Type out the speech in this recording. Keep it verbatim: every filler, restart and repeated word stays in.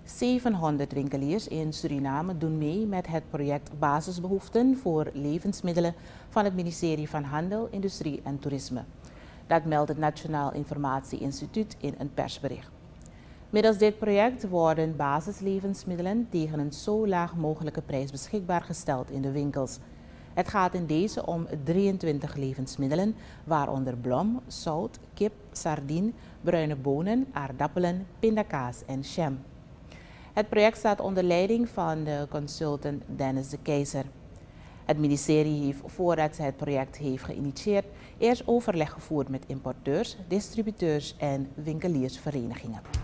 zevenhonderd winkeliers in Suriname doen mee met het project Basisbehoeften voor levensmiddelen van het ministerie van Handel, Industrie en Toerisme. Dat meldt het Nationaal Informatie Instituut in een persbericht. Middels dit project worden basislevensmiddelen tegen een zo laag mogelijke prijs beschikbaar gesteld in de winkels. Het gaat in deze om drieëntwintig levensmiddelen, waaronder blom, zout, kip, sardine, bruine bonen, aardappelen, pindakaas en jam. Het project staat onder leiding van de consultant Dennis de Keizer. Het ministerie heeft, voordat ze het project heeft geïnitieerd, eerst overleg gevoerd met importeurs, distributeurs en winkeliersverenigingen.